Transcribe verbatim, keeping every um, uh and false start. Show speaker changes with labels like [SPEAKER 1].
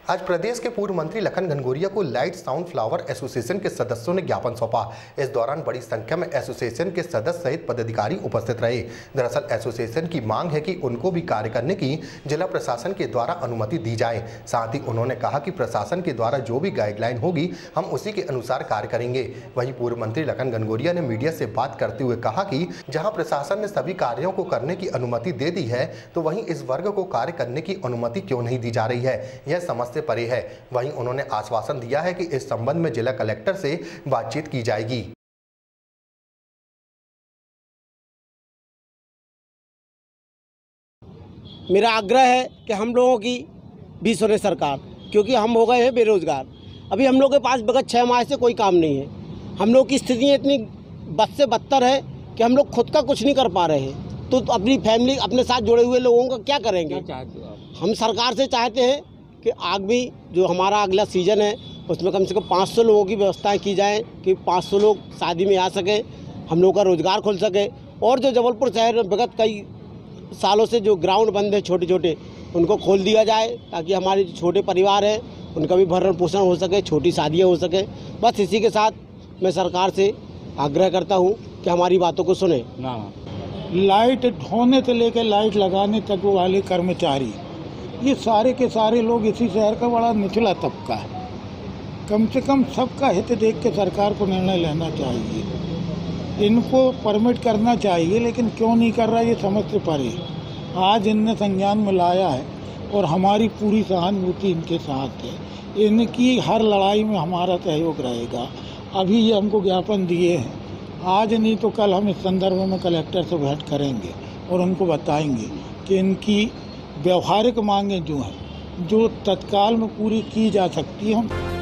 [SPEAKER 1] आज प्रदेश के पूर्व मंत्री लखन घनघोरिया को लाइट साउंड फ्लावर एसोसिएशन के सदस्यों ने ज्ञापन सौंपा। इस दौरान बड़ी संख्या में एसोसिएशन के सदस्य सहित पदाधिकारी उपस्थित रहे। दरअसल एसोसिएशन की मांग है कि उनको भी कार्य करने की जिला प्रशासन के द्वारा अनुमति दी जाए। साथ ही उन्होंने कहा कि प्रशासन के द्वारा जो भी गाइडलाइन होगी हम उसी के अनुसार कार्य करेंगे। वहीं पूर्व मंत्री लखन घनघोरिया ने मीडिया से बात करते हुए कहा कि जहाँ प्रशासन ने सभी कार्यों को करने की अनुमति दे दी है तो वहीं इस वर्ग को कार्य करने की अनुमति क्यों नहीं दी जा रही है, यह समझ से परे है। वहीं उन्होंने आश्वासन दिया है कि इस संबंध में जिला कलेक्टर से बातचीत की जाएगी।
[SPEAKER 2] मेरा आग्रह है कि हम लोगों की भी सुने सरकार, क्योंकि हम हो गए हैं बेरोजगार। अभी हम लोग के पास विगत छः माह से कोई काम नहीं है। हम लोग की स्थिति इतनी बद से बदतर है कि हम लोग खुद का कुछ नहीं कर पा रहे हैं, तो अपनी फैमिली, अपने साथ जुड़े हुए लोगों का क्या करेंगे। हम सरकार से चाहते हैं कि आगामी जो हमारा अगला सीज़न है उसमें कम से कम पाँच सौ लोगों की व्यवस्थाएं की जाए कि पाँच सौ लोग शादी में आ सके, हम लोगों का रोज़गार खुल सके। और जो जबलपुर शहर में विगत कई सालों से जो ग्राउंड बंद है छोटे छोटे, उनको खोल दिया जाए ताकि हमारे जो छोटे परिवार हैं उनका भी भरण पोषण हो सके, छोटी शादियाँ हो सके। बस इसी के साथ मैं सरकार से आग्रह करता हूँ कि हमारी बातों को सुने।
[SPEAKER 3] लाइट ढोने से लेकर लाइट लगाने तक वाले कर्मचारी, ये सारे के सारे लोग इसी शहर का बड़ा निचला तबका है। कम से कम सबका हित देख के सरकार को निर्णय लेना चाहिए। इनको परमिट करना चाहिए, लेकिन क्यों नहीं कर रहा ये समझ से परे। आज इनने संज्ञान में लाया है और हमारी पूरी सहानुभूति इनके साथ है। इनकी हर लड़ाई में हमारा सहयोग रहेगा। अभी ये हमको ज्ञापन दिए हैं, आज नहीं तो कल हम इस संदर्भ में कलेक्टर से भेंट करेंगे और उनको बताएंगे कि इनकी व्यवहारिक मांगें जो हैं, जो तत्काल में पूरी की जा सकती हैं।